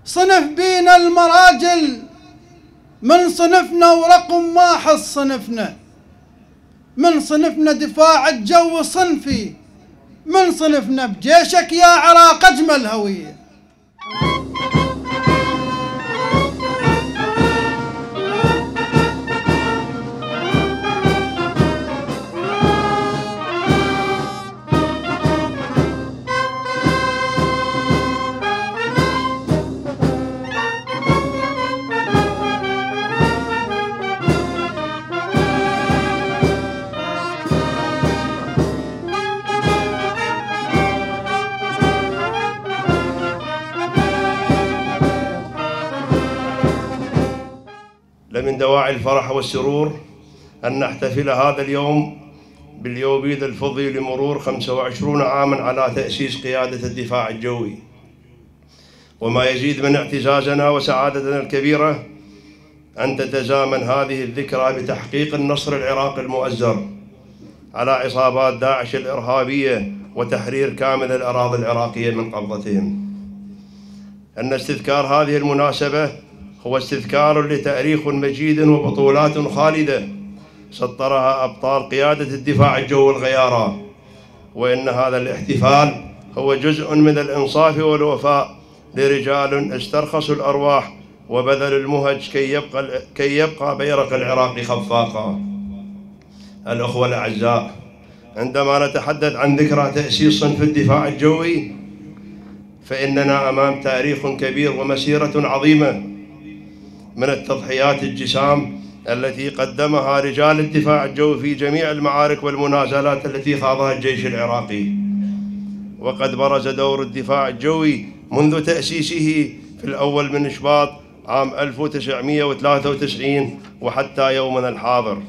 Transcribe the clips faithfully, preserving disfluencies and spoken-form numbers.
صنف بينا المراجل من صنفنا ورقم واحد صنفنا، من صنفنا دفاع الجو صنفي، من صنفنا بجيشك يا عراق أجمل هوية. لمن دواعي الفرح والسرور أن نحتفل هذا اليوم باليوبيل الفضي لمرور خمسة وعشرين عاما على تأسيس قيادة الدفاع الجوي، وما يزيد من اعتزازنا وسعادتنا الكبيرة أن تتزامن هذه الذكرى بتحقيق النصر العراقي المؤزر على عصابات داعش الإرهابية وتحرير كامل الأراضي العراقية من قبضتهم. أن استذكار هذه المناسبة هو استذكار لتاريخ مجيد وبطولات خالدة سطرها أبطال قيادة الدفاع الجوي الغيارى، وإن هذا الاحتفال هو جزء من الإنصاف والوفاء لرجال استرخصوا الأرواح وبذلوا المهج كي يبقى, كي يبقى بيرق العراق خفاقا. الأخوة الأعزاء، عندما نتحدث عن ذكرى تأسيس صنف الدفاع الجوي فإننا أمام تاريخ كبير ومسيرة عظيمة من التضحيات الجسام التي قدمها رجال الدفاع الجوي في جميع المعارك والمنازلات التي خاضها الجيش العراقي. وقد برز دور الدفاع الجوي منذ تأسيسه في الأول من شباط عام ألف وتسعمئة وثلاثة وتسعين وحتى يومنا الحاضر.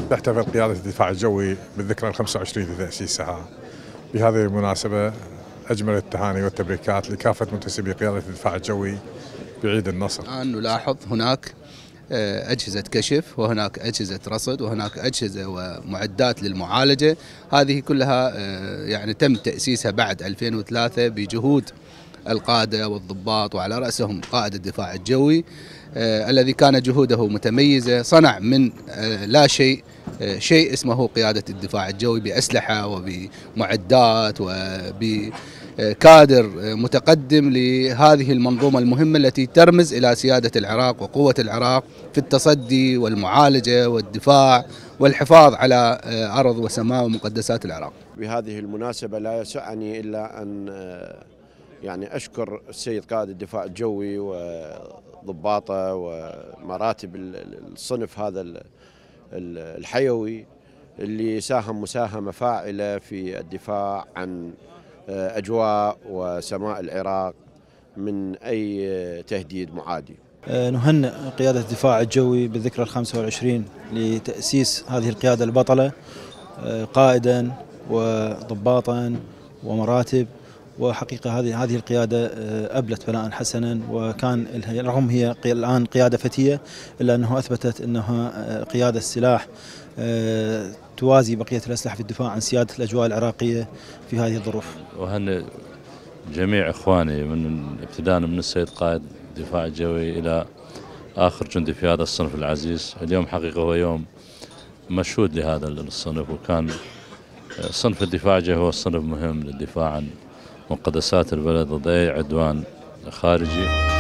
تحتفل قيادة الدفاع الجوي بالذكرى الخمسة وعشرين لتأسيسها. بهذه المناسبة أجمل التهاني والتبريكات لكافة منتسبي قيادة الدفاع الجوي بعيد النصر. الآن نلاحظ هناك أجهزة كشف، وهناك أجهزة رصد، وهناك أجهزة ومعدات للمعالجة. هذه كلها يعني تم تأسيسها بعد ألفين وثلاثة بجهود القادة والضباط، وعلى رأسهم قائد الدفاع الجوي الذي كان جهوده متميزة. صنع من لا شيء شيء اسمه قيادة الدفاع الجوي بأسلحة وبمعدات وبكادر متقدم لهذه المنظومة المهمة التي ترمز إلى سيادة العراق وقوة العراق في التصدي والمعالجة والدفاع والحفاظ على أرض وسماء ومقدسات العراق. بهذه المناسبة لا يسعني إلا أن يعني أشكر السيد قائد الدفاع الجوي وضباطه ومراتب الصنف هذا الحيوي اللي ساهم مساهمة فاعلة في الدفاع عن أجواء وسماء العراق من أي تهديد معادي. نهنئ قيادة الدفاع الجوي بالذكرى الخامسة والعشرين لتأسيس هذه القيادة البطلة، قائدا وضباطا ومراتب. وحقيقة هذه هذه القيادة أبلت بلاء حسنا، وكان رغم هي الآن قيادة فتية إلا أنه أثبتت أنها قيادة السلاح توازي بقية الأسلحة في الدفاع عن سيادة الأجواء العراقية في هذه الظروف. وهن جميع إخواني من ابتداء من السيد قائد الدفاع الجوي إلى آخر جندي في هذا الصنف العزيز. اليوم حقيقة هو يوم مشهود لهذا الصنف، وكان صنف الدفاع الجوي هو صنف مهم للدفاع عن مقدسات البلد ضد أي عدوان خارجي.